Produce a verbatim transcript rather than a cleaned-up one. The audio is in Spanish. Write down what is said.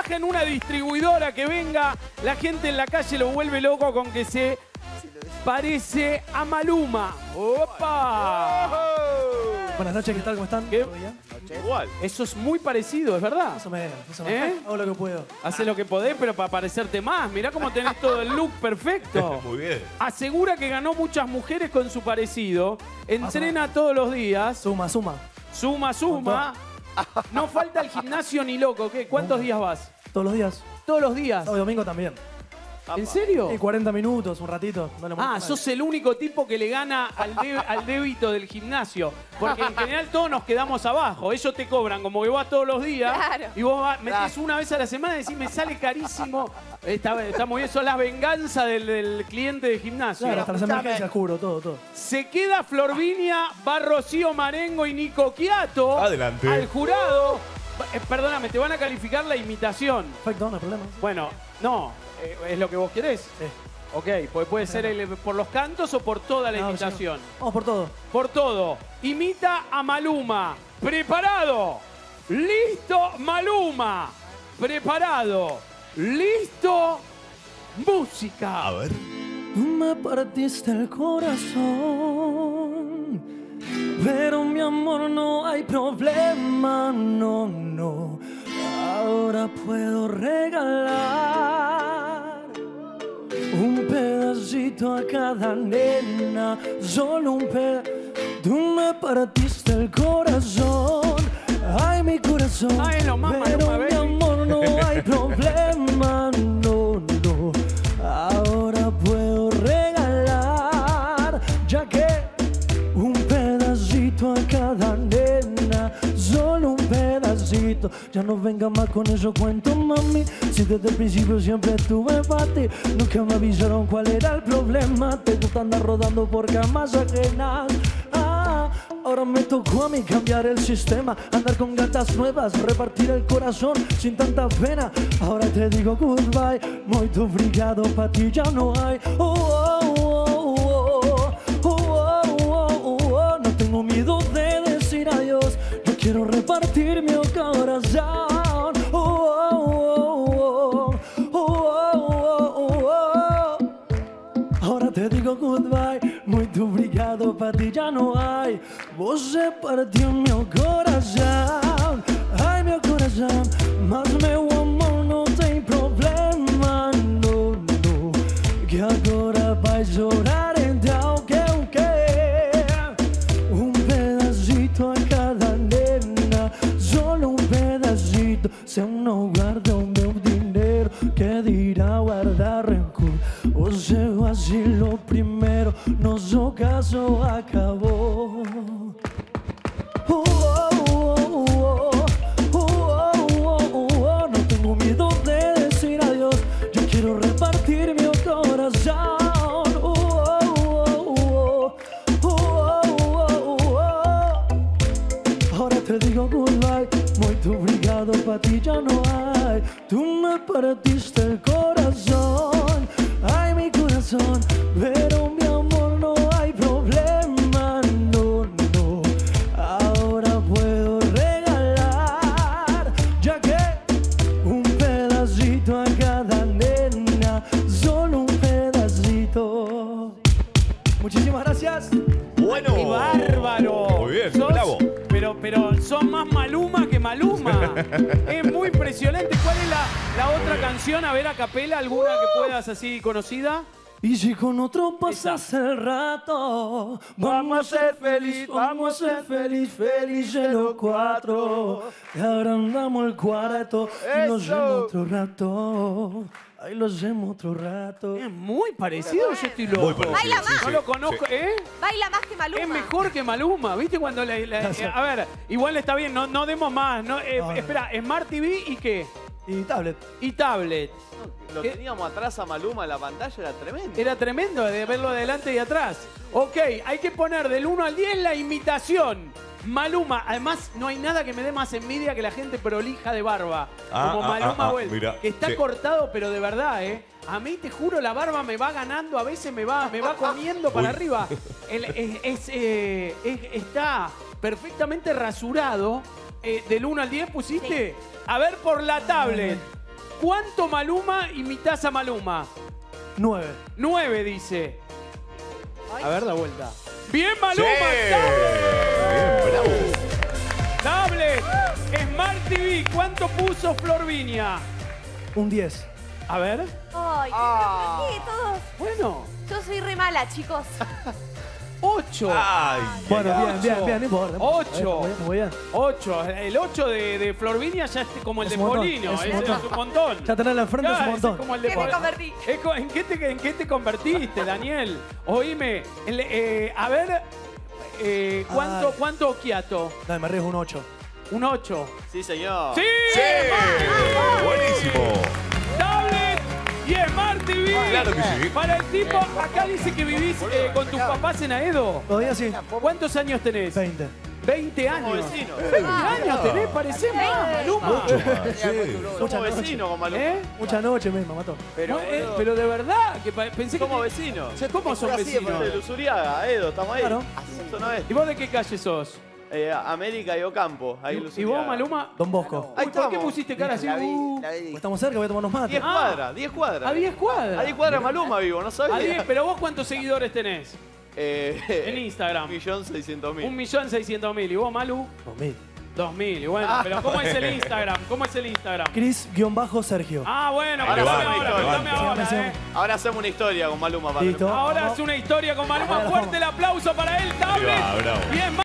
trabaja en una distribuidora que venga, la gente en la calle lo vuelve loco con que se parece a Maluma. ¡Opa! Buenas noches, ¿qué tal? ¿Cómo están? ¿Qué? ¿Todo bien? Igual. Eso es muy parecido, ¿es verdad? Más o menos, más o menos. ¿Eh? Hago lo que puedo. Hace lo que podés, pero para parecerte más. Mirá cómo tenés todo el look perfecto. Muy bien. Asegura que ganó muchas mujeres con su parecido. Entrena todos los días. Suma, suma. Suma, suma. No falta el gimnasio ni loco. ¿Qué? ¿Cuántos días vas? Todos los días. Todos los días. Sábado y domingo también. ¿En serio? Y cuarenta minutos, un ratito. No le molesta Ah, a nadie. sos el único tipo que le gana al, de- al débito del gimnasio. Porque en general todos nos quedamos abajo. Ellos te cobran como que vas todos los días. Claro. Y vos vas- metés una vez a la semana y decís, me sale carísimo. Está, está muy bien, son las venganzas del, del cliente de gimnasio. Claro, hasta las emergencias cubro, todo, todo. Se queda Florvinia, va Rocío Marengo y Nico Quiato. Adelante. Al jurado. Eh, perdóname, te van a calificar la imitación. Perfecto, no hay problema. Bueno, no, eh, es lo que vos querés. Sí. Ok, pues puede ser el- por los cantos o por toda la No, imitación. sí. Vamos por todo. Por todo. Imita a Maluma. ¿Preparado? ¡Listo, Maluma! ¿Preparado? ¡Listo! ¡Música! A ver. Tú me partiste el corazón, pero mi amor no hay problema, no, no. Ahora puedo regalar un pedacito a cada nena, solo un pedacito. Tú me partiste el corazón, ay mi corazón, Ah, es lo más pero Maluma, mi baby. amor no hay problema, no, no. Ahora puedo regalar, ya que un pedacito a cada nena, solo un pedacito. Ya no venga más con esos cuentos, mami. Si desde el principio siempre estuve para ti, nunca me avisaron cuál era el problema. Te gusta andar rodando por camas ajenas. Ah, ahora me tocó a mí cambiar el sistema, andar con gatas nuevas, repartir el corazón sin tanta pena. Ahora te digo goodbye, muy obrigado, pa' ti ya no hay. Oh, oh, oh, oh, oh, oh, oh, oh. No tengo miedo de decir adiós, yo quiero repartir mi corazón. Oh, oh, oh, oh, oh, oh, oh, oh. Ahora te digo goodbye, muy obrigado, pa' ti ya no hay. Você partiu meu coração, ai meu coração, mas meu amor não tem problema, no, no. Que agora vai chorar então que eu quero um pedacito a cada nena, solo um pedacito. Se eu não guardo o meu dinheiro, que dirá guardar rancor? Você vacilou primeiro, nosso caso acabou. Oh, oh, oh, oh, oh, oh, oh, oh. No tengo miedo de decir adiós, yo quiero repartir mi corazón. Oh, oh, oh, oh, oh, oh, oh. Ahora te digo goodbye, muy obrigado, pa' ti ya no hay. Tú me partiste el corazón, ay mi corazón, pero mi amor no hay problema, no, no. Ahora puedo regalar, ya que un pedacito a cada nena, solo un pedacito. Muchísimas gracias. Bueno. ¡Qué bárbaro! Muy bien, Sos- bravo. Pero, pero son más Maluma que Maluma. Es muy impresionante. ¿Cuál es la, la otra canción? A ver, a capela, alguna que puedas así conocida. Y si con otro pasas el rato, vamos a ser feliz, vamos a ser feliz, felices los cuatro. Y ahora andamos el cuarto y lo hacemos otro rato. Ahí lo hacemos otro rato. Es muy parecido, yo estoy loco. Muy parecido, Baila sí, más. No sí, lo conozco, sí. ¿eh? Baila más que Maluma. Es mejor que Maluma, ¿viste? Cuando la, la- eh, a ver, igual está bien, no, no demos más. No, eh, No, no. Espera, Smart T V y qué? Y tablet. Y tablet. Lo ¿Qué? teníamos atrás a Maluma en la pantalla, era tremendo. Era tremendo de verlo adelante y atrás. Ok, hay que poner del uno al diez la imitación. Maluma, además no hay nada que me dé más envidia que la gente prolija de barba. Ah, como ah, Maluma ah, ah, Well, mira, que está sí. cortado, pero de verdad, ¿eh? A mí, te juro, la barba me va ganando, a veces me va, me va comiendo para Uy. arriba. El- es- es, eh, es- está perfectamente rasurado. Eh, del uno al diez pusiste. A ver por la tablet. ¿cuánto Maluma imitás a Maluma? Nueve. Nueve, dice. A ver, da vuelta. ¡Bien, Maluma! Sí. ¡Tablet! Bien, bravo. ¡Tablet! Smart T V, ¿cuánto puso Flor Viña? Un diez. A ver. Ay, Ah. ¿qué todos? Bueno, Yo soy re mala, chicos. ocho. Ay, Bueno, Ocho. bien, bien, bien, no importa. Ocho. Muy bien, muy bien. ocho. El ocho de, de Flor Viña ya es como el Es de un montón, Polino. es un Ese montón. es un montón. Ya tenerla enfrente Ya, es un ese montón. como el de ¿Qué me Polino. convertí? Es co- ¿En qué te, en qué te convertiste, Daniel? Oíme, el, eh, a ver, eh, ¿cuánto, Ay. ¿cuánto Occhiato? No, me arriesgo un ocho. Un ocho. Sí, señor. ¡Sí! sí. Buenísimo. ¡Tablet y Smart T V! Claro que sí. Para el tipo, acá dice que vivís eh, con tus papás en Aedo. Todavía sí. ¿Cuántos años tenés? veinte. veinte años. Como vecino. veinte años tenés, parecés más, Maluma. Sí. Somos noche. vecinos con Maluma. ¿Eh? Mucha noche mismo, mató. Pero, No, eh, boludo, pero de verdad, que pa- pensé que... somos te- vecinos. ¿Cómo son vecinos? De Luzuriaga, Edo, estamos ahí. Claro. Zona oeste. ¿Y vos de qué calle sos? Eh, América y Ocampo. Ahí en ¿Y Luzuriaga. vos, Maluma? Don Bosco. Ahí Uy, ¿por qué estamos. pusiste cara así? Uh, Estamos cerca, voy a tomar unos mates. diez Ah. cuadras, diez cuadras. a diez cuadras. A diez cuadras Maluma vivo, ¿no sabía? A diez, pero vos ¿cuántos seguidores tenés? Eh, En Instagram. Un millón seiscientos mil. Un millón seiscientos mil. ¿Y vos, Malu? Dos mil. Dos mil. Y bueno, pero ¿cómo es el Instagram? ¿Cómo es el Instagram? Cris-Sergio. Ah, bueno, Ahora contame va, ahora, ahora contame va. ahora, Sígame, eh. Ahora hacemos una historia con Maluma. para Listo. Ahora es una historia con Maluma. Ahora Fuerte el aplauso para él, Tablet. Ahí va, bravo. Bien,